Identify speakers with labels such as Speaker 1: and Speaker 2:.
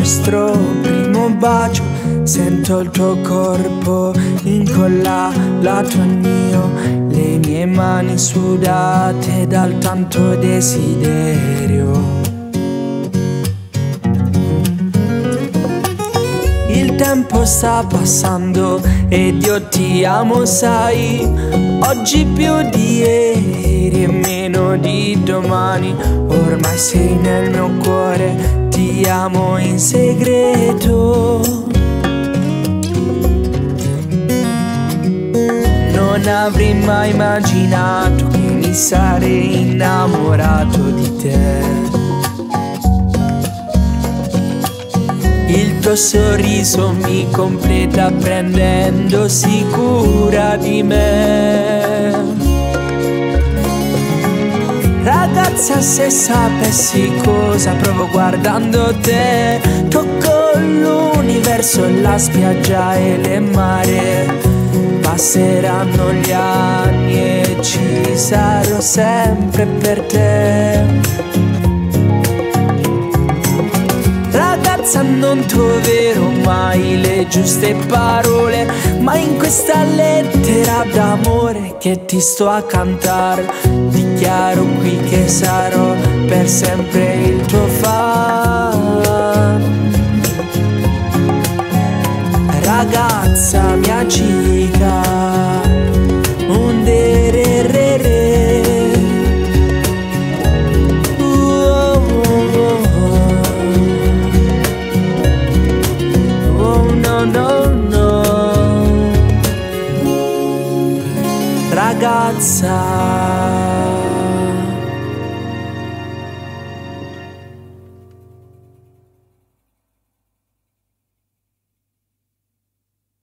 Speaker 1: nostro primo bacio, sento il tuo corpo incollato al mio, le mie mani sudate dal tanto desiderio. Il tempo sta passando ed io ti amo, sai, oggi più di ieri e meno di domani. Ormai sei nel mio cuore, ti amo in segreto. Non avrei mai immaginato che mi sarei innamorato di te. Il tuo sorriso mi completa prendendosi cura di me. Ragazza, se sapessi cosa provo guardando te, tocco l'universo, la spiaggia e le mare. Passeranno gli anni e ci sarò sempre per te. Ragazza, non troverò mai le giuste parole, ma in questa lettera d'amore che ti sto a cantare, dichiaro qui che sarò per sempre il tuo fan. Ragazza mia chica, un dererere. Ragazza